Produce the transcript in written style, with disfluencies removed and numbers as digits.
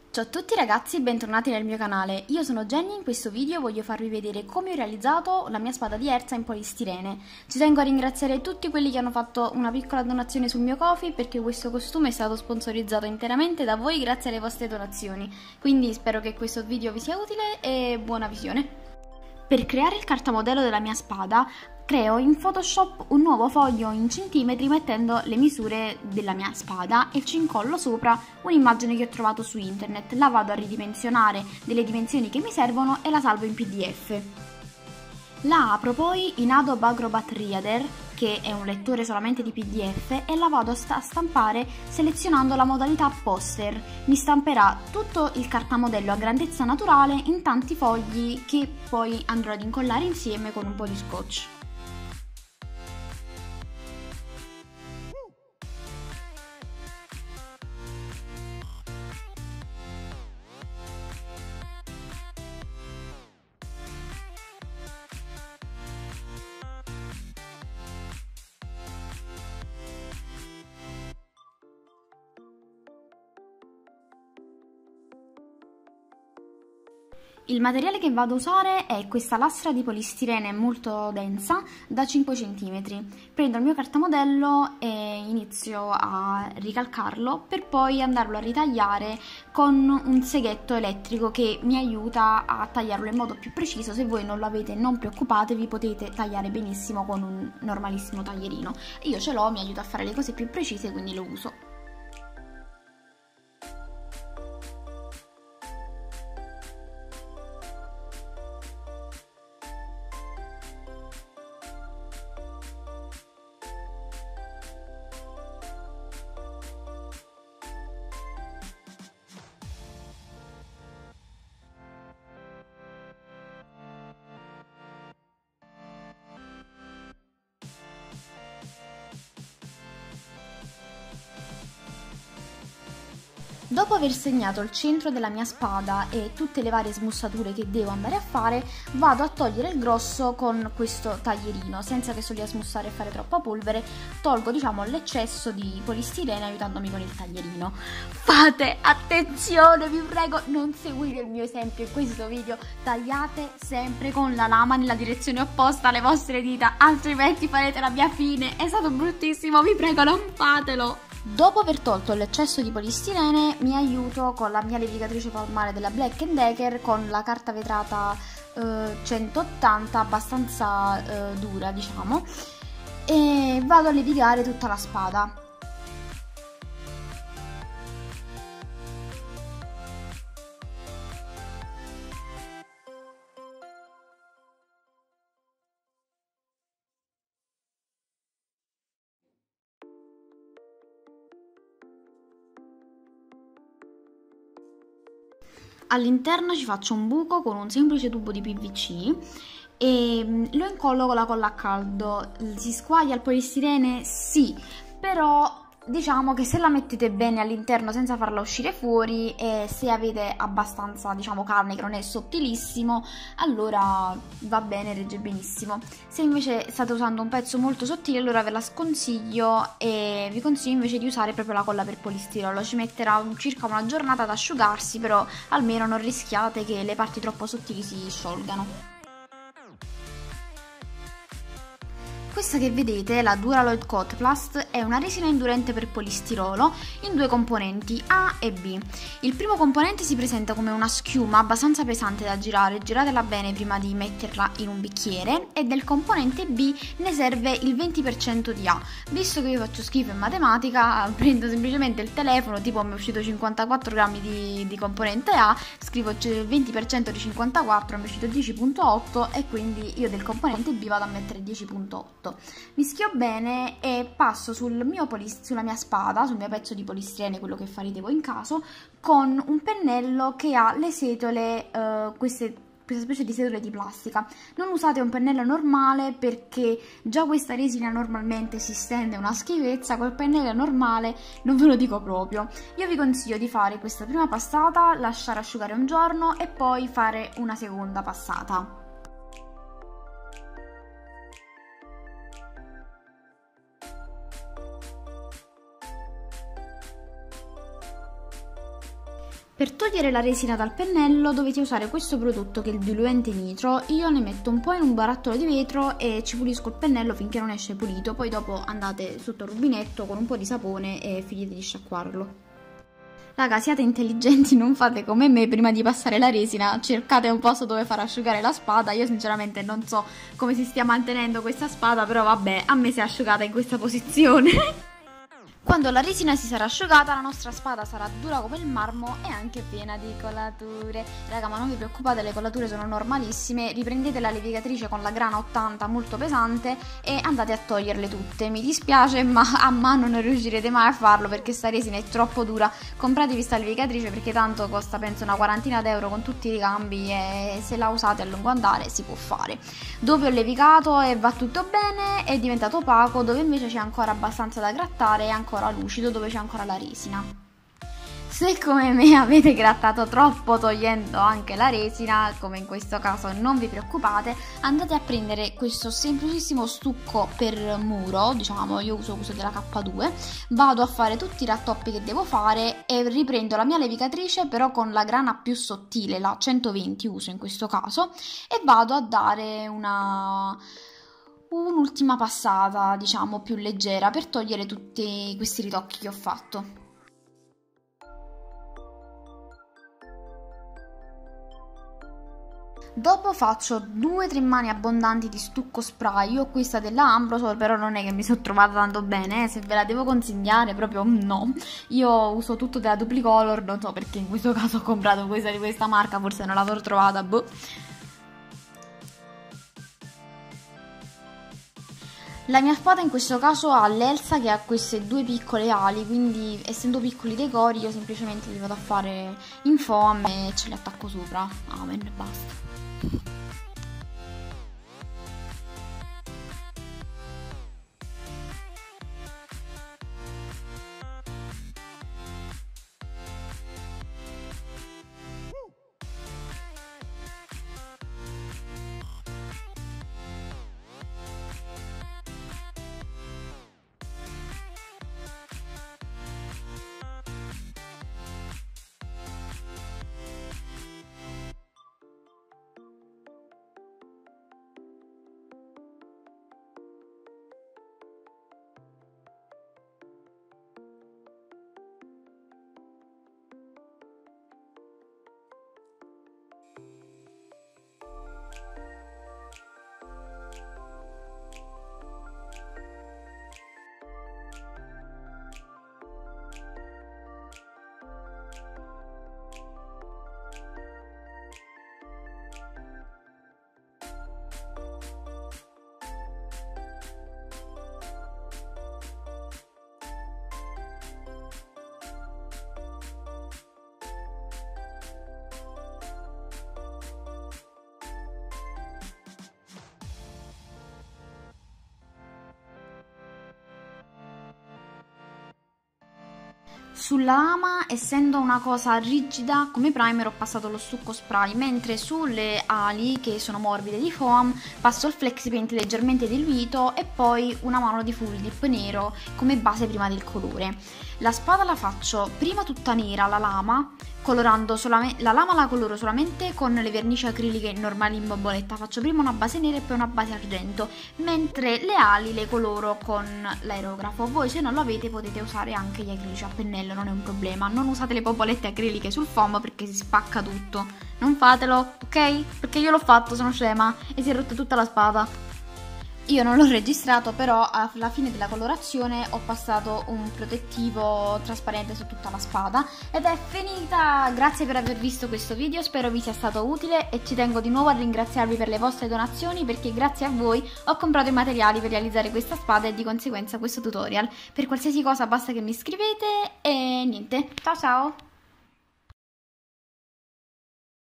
Ciao a tutti ragazzi e bentornati nel mio canale. Io sono Jenny e in questo video voglio farvi vedere come ho realizzato la mia spada di Erza in polistirene. Ci tengo a ringraziare tutti quelli che hanno fatto una piccola donazione sul mio Ko-fi perché questo costume è stato sponsorizzato interamente da voi grazie alle vostre donazioni. Quindi spero che questo video vi sia utile e buona visione. Per creare il cartamodello della mia spada creo in Photoshop un nuovo foglio in centimetri mettendo le misure della mia spada e ci incollo sopra un'immagine che ho trovato su internet, la vado a ridimensionare delle dimensioni che mi servono e la salvo in PDF. La apro poi in Adobe Acrobat Reader, che è un lettore solamente di PDF, e la vado a stampare selezionando la modalità poster. Mi stamperà tutto il cartamodello a grandezza naturale in tanti fogli che poi andrò ad incollare insieme con un po' di scotch. Il materiale che vado a usare è questa lastra di polistirene molto densa da 5 cm. Prendo il mio cartamodello e inizio a ricalcarlo per poi andarlo a ritagliare con un seghetto elettrico che mi aiuta a tagliarlo in modo più preciso. Se voi non lo avete, non preoccupatevi, potete tagliare benissimo con un normalissimo taglierino. Io ce l'ho, mi aiuta a fare le cose più precise, quindi lo uso. Dopo aver segnato il centro della mia spada e tutte le varie smussature che devo andare a fare, vado a togliere il grosso con questo taglierino, senza che sto lì a smussare e fare troppa polvere. Tolgo, diciamo, l'eccesso di polistirene aiutandomi con il taglierino. Fate attenzione, vi prego, non seguite il mio esempio in questo video, tagliate sempre con la lama nella direzione opposta alle vostre dita, altrimenti farete la mia fine. È stato bruttissimo, vi prego, non fatelo! Dopo aver tolto l'eccesso di polistirene mi aiuto con la mia levigatrice palmare della Black & Decker con la carta vetrata 180 abbastanza dura, diciamo, e vado a levigare tutta la spada. All'interno ci faccio un buco con un semplice tubo di PVC e lo incollo con la colla a caldo. Si squaglia il polistirene? Sì, però diciamo che se la mettete bene all'interno senza farla uscire fuori e se avete abbastanza, diciamo, carne che non è sottilissimo, allora va bene, regge benissimo. Se invece state usando un pezzo molto sottile, allora ve la sconsiglio e vi consiglio invece di usare proprio la colla per polistirolo. Ci metterà circa una giornata ad asciugarsi, però almeno non rischiate che le parti troppo sottili si sciolgano. Questa che vedete, la Duraloid Coat Plast, è una resina indurente per polistirolo in due componenti, A e B. Il primo componente si presenta come una schiuma abbastanza pesante da girare, giratela bene prima di metterla in un bicchiere, e del componente B ne serve il 20% di A. Visto che io faccio schifo in matematica, prendo semplicemente il telefono, tipo mi è uscito 54 grammi di componente A, scrivo 20% di 54, mi è uscito 10.8 e quindi io del componente B vado a mettere 10.8. Mischio bene e passo sulla mia spada, sul mio pezzo di polistirene, quello che farete voi in caso, con un pennello che ha le setole, questa specie di setole di plastica. Non usate un pennello normale perché già questa resina normalmente si stende una schifezza, col pennello normale non ve lo dico proprio. Io vi consiglio di fare questa prima passata, lasciare asciugare un giorno e poi fare una seconda passata. Per togliere la resina dal pennello dovete usare questo prodotto che è il diluente nitro. Io ne metto un po' in un barattolo di vetro e ci pulisco il pennello finché non esce pulito, poi dopo andate sotto il rubinetto con un po' di sapone e finite di sciacquarlo. Raga, siate intelligenti, non fate come me, prima di passare la resina cercate un posto dove far asciugare la spada. Io sinceramente non so come si stia mantenendo questa spada, però vabbè, a me si è asciugata in questa posizione. Quando la resina si sarà asciugata, la nostra spada sarà dura come il marmo e anche piena di colature. Raga, ma non vi preoccupate, le colature sono normalissime. Riprendete la levigatrice con la grana 80 molto pesante e andate a toglierle tutte. Mi dispiace, ma a mano non riuscirete mai a farlo perché sta resina è troppo dura. Compratevi sta levigatrice perché tanto costa penso una quarantina d'euro con tutti i ricambi e se la usate a lungo andare si può fare. Dove ho levigato e va tutto bene, è diventato opaco, dove invece c'è ancora abbastanza da grattare e ancora lucido, dove c'è ancora la resina. Se come me avete grattato troppo togliendo anche la resina, come in questo caso, non vi preoccupate, andate a prendere questo semplicissimo stucco per muro, diciamo, io uso questo della K2, vado a fare tutti i rattoppi che devo fare e riprendo la mia levigatrice però con la grana più sottile, la 120 uso in questo caso, e vado a dare un'ultima passata, diciamo, più leggera per togliere tutti questi ritocchi che ho fatto. Dopo faccio 2-3 mani abbondanti di stucco spray. Io ho questa della Ambrosol, però non è che mi sono trovata tanto bene, se ve la devo consigliare proprio no. Io uso tutto della Duplicolor, non so perché in questo caso ho comprato questa di questa marca, forse non l'avrò trovata, boh. La mia spada in questo caso ha l'Elsa che ha queste due piccole ali, quindi essendo piccoli dei cori io semplicemente li vado a fare in foam e ce li attacco sopra. Amen e basta. Sulla lama, essendo una cosa rigida, come primer ho passato lo stucco spray, mentre sulle ali, che sono morbide di foam, passo il Flexipaint leggermente diluito e poi una mano di full dip nero come base prima del colore. La spada la faccio prima tutta nera, la lama, colorando solamente la lama, la coloro solamente con le vernici acriliche normali in bomboletta. Faccio prima una base nera e poi una base argento, mentre le ali le coloro con l'aerografo. Voi se non lo avete potete usare anche gli acrilici a pennello, non è un problema. Non usate le bombolette acriliche sul foam perché si spacca tutto, non fatelo, ok? Perché io l'ho fatto, sono scema e si è rotta tutta la spada. Io non l'ho registrato, però alla fine della colorazione ho passato un protettivo trasparente su tutta la spada ed è finita. Grazie per aver visto questo video, spero vi sia stato utile e ci tengo di nuovo a ringraziarvi per le vostre donazioni, perché grazie a voi ho comprato i materiali per realizzare questa spada e di conseguenza questo tutorial. Per qualsiasi cosa basta che mi scrivete e niente, ciao ciao!